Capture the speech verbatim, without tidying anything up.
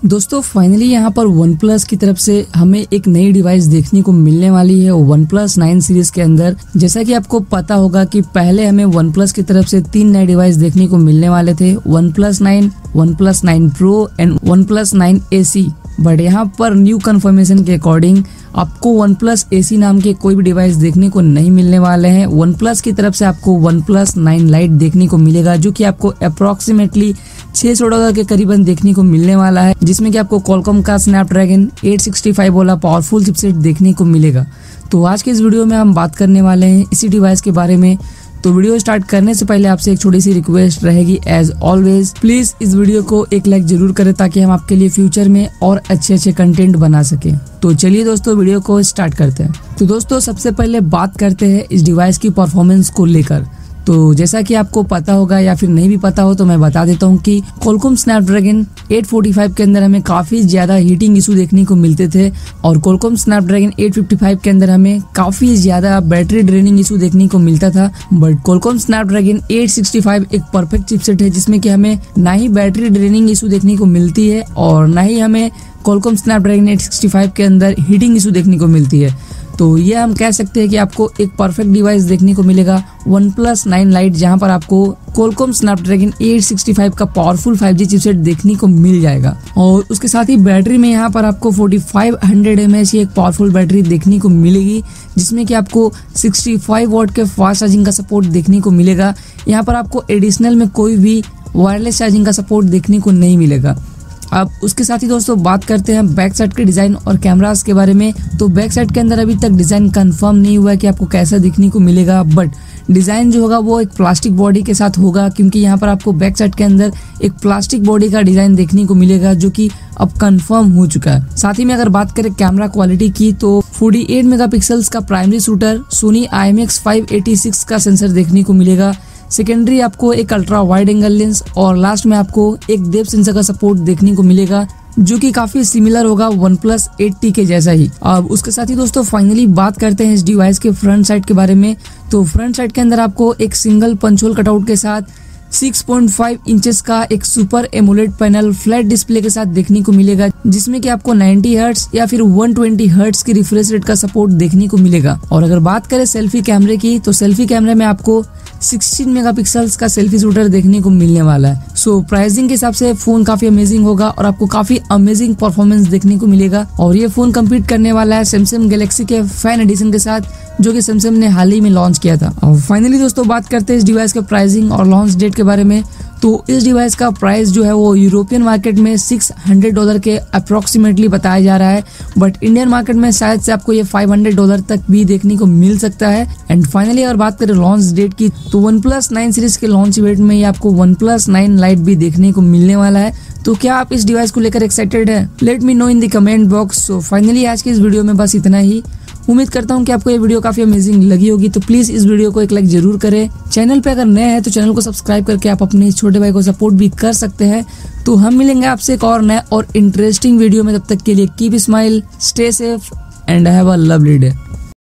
दोस्तों फाइनली यहाँ पर वन प्लस की तरफ से हमें एक नई डिवाइस देखने को मिलने वाली है वन प्लस नाइन सीरीज के अंदर। जैसा कि आपको पता होगा कि पहले हमें वन प्लस की तरफ से तीन नए डिवाइस देखने को मिलने वाले थे, one plus nine, one plus nine pro and one plus nine A C. But यहाँ पर न्यू कंफर्मेशन के अकॉर्डिंग आपको वन प्लस ए सी नाम के कोई भी डिवाइस देखने को नहीं मिलने वाले हैं। वन प्लस की तरफ से आपको वन प्लस नाइन लाइट देखने को मिलेगा, जो कि आपको अप्रोक्सीमेटली छह सौ डॉलर के करीबन देखने को मिलने वाला है, जिसमें कि आपको क्वालकॉम का स्नैपड्रैगन एट सिक्सटी फाइव वाला पावरफुल चिपसेट देखने को मिलेगा। तो आज के इस वीडियो में हम बात करने वाले हैं इसी डिवाइस के बारे में। तो वीडियो स्टार्ट करने से पहले आपसे एक छोटी सी रिक्वेस्ट रहेगी, एज ऑलवेज प्लीज इस वीडियो को एक लाइक जरूर करें ताकि हम आपके लिए फ्यूचर में और अच्छे अच्छे कंटेंट बना सकें। तो चलिए दोस्तों वीडियो को स्टार्ट करते हैं। तो दोस्तों सबसे पहले बात करते हैं इस डिवाइस की परफॉर्मेंस को लेकर। तो जैसा कि आपको पता होगा या फिर नहीं भी पता हो तो मैं बता देता हूँ कि Qualcomm Snapdragon eight forty five के अंदर हमें काफी ज्यादा हीटिंग इशू देखने को मिलते थे, और Qualcomm Snapdragon eight fifty five के अंदर हमें काफी ज्यादा बैटरी ड्रेनिंग इशू देखने को मिलता था। But Qualcomm Snapdragon eight sixty five एक परफेक्ट चिपसेट है, जिसमें कि हमें ना ही बैटरी ड्रेनिंग इशू देखने को मिलती है और ना ही हमें Qualcomm Snapdragon eight sixty five के अंदर हीटिंग इशू देखने को मिलती है। तो ये हम कह सकते हैं कि आपको एक परफेक्ट डिवाइस देखने को मिलेगा वन प्लस नाइन लाइट, जहां पर आपको Qualcomm Snapdragon eight sixty five का पावरफुल फाइव जी चिपसेट देखने को मिल जाएगा। और उसके साथ ही बैटरी में यहाँ पर आपको forty five hundred M H की एक पावरफुल बैटरी देखने को मिलेगी, जिसमें कि आपको सिक्सटी फाइव वॉट के फास्ट चार्जिंग का सपोर्ट देखने को मिलेगा। यहाँ पर आपको एडिशनल में कोई भी वायरलेस चार्जिंग का सपोर्ट देखने को नहीं मिलेगा। अब उसके साथ ही दोस्तों बात करते हैं बैक साइड के डिजाइन और कैमरास के बारे में। तो बैक साइड के अंदर अभी तक डिजाइन कंफर्म नहीं हुआ है कि आपको कैसा दिखने को मिलेगा, बट डिजाइन जो होगा वो एक प्लास्टिक बॉडी के साथ होगा, क्योंकि यहाँ पर आपको बैक साइड के अंदर एक प्लास्टिक बॉडी का डिजाइन देखने को मिलेगा, जो कि अब कंफर्म हो चुका है। साथ ही में अगर बात करें कैमरा क्वालिटी की, तो फोर्टी एट मेगापिक्सल्स का primary shooter Sony I M X five eighty six का सेंसर देखने को मिलेगा। सेकेंडरी आपको एक अल्ट्रा वाइड एंगल लेंस और लास्ट में आपको एक डेप्थ सेंसर का सपोर्ट देखने को मिलेगा, जो कि काफी सिमिलर होगा वन प्लस एटी के जैसा ही। अब उसके साथ ही दोस्तों फाइनली बात करते हैं इस डिवाइस के फ्रंट साइड के बारे में। तो फ्रंट साइड के अंदर आपको एक सिंगल पंच होल कटआउट के साथ सिक्स पॉइंट फाइव इंचेस का एक super AMOLED panel flat display के साथ देखने को मिलेगा, जिसमें कि आपको नाइंटी हर्ट्ज या फिर वन ट्वेंटी हर्ट्ज की रिफ्रेश रेट का सपोर्ट देखने को मिलेगा। और अगर बात करें सेल्फी कैमरे की, तो सेल्फी कैमरे में आपको सिक्सटीन मेगापिक्सल्स का सेल्फी शूटर देखने को मिलने वाला है। सो प्राइसिंग के हिसाब से फोन काफी अमेजिंग होगा और आपको काफी अमेजिंग परफॉर्मेंस देखने को मिलेगा। और ये फोन कम्पीट करने वाला है सैमसंग गैलेक्सी के फैन एडिशन के साथ, जो कि सैमसंग ने हाल ही में लॉन्च किया था। और फाइनली दोस्तों बात करते हैं इस डिवाइस के प्राइसिंग और लॉन्च डेट के बारे में। तो इस डिवाइस का प्राइस जो है वो यूरोपियन मार्केट में सिक्स हंड्रेड डॉलर के अप्रोक्सीमेटली बताया जा रहा है, बट इंडियन मार्केट में शायद से आपको ये फाइव हंड्रेड डॉलर तक भी देखने को मिल सकता है। एंड फाइनली अगर बात करें लॉन्च डेट की, तो वन प्लस नाइन सीरीज के लॉन्च इवेंट में आपको वन प्लस नाइन लाइट भी देखने को मिलने वाला है। तो क्या आप इस डिवाइस को लेकर एक्साइटेड है? Let me know in the comment box. So finally आज के इस वीडियो में बस इतना ही। उम्मीद करता हूँ कि आपको ये वीडियो काफी अमेजिंग लगी होगी, तो प्लीज इस वीडियो को एक लाइक जरूर करें। चैनल पे अगर नए हैं तो चैनल को सब्सक्राइब करके आप अपने छोटे भाई को सपोर्ट भी कर सकते हैं। तो हम मिलेंगे आपसे एक और नए और इंटरेस्टिंग वीडियो में। तब तक के लिए keep smile, stay safe and have a lovely day.